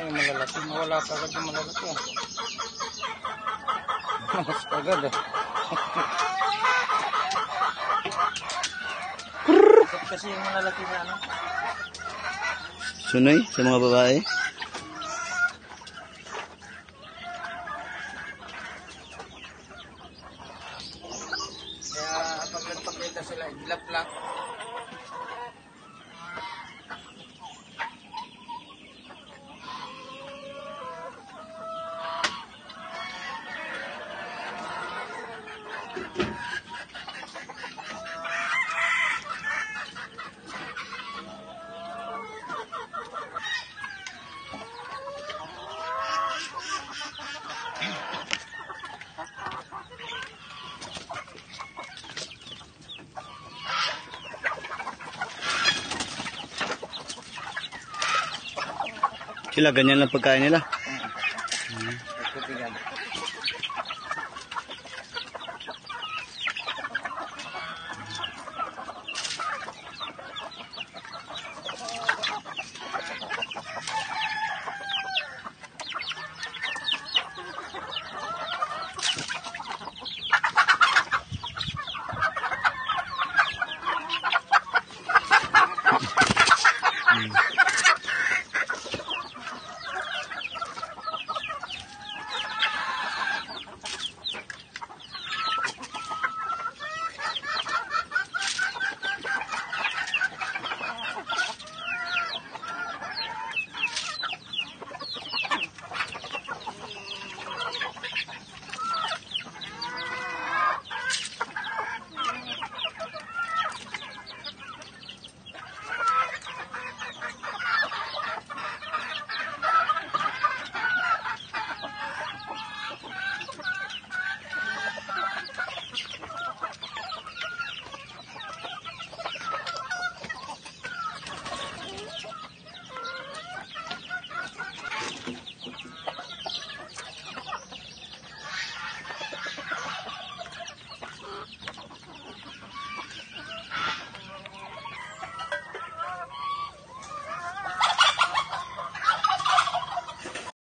yung malalaki. Wala ka agad yung malalaki. Mas agad eh. Kasi yung malalaki na ano. Sunay sa mga babae. Kaya pag nagpakita sila, idlap lang. Sila ganyan lang pagkain nila.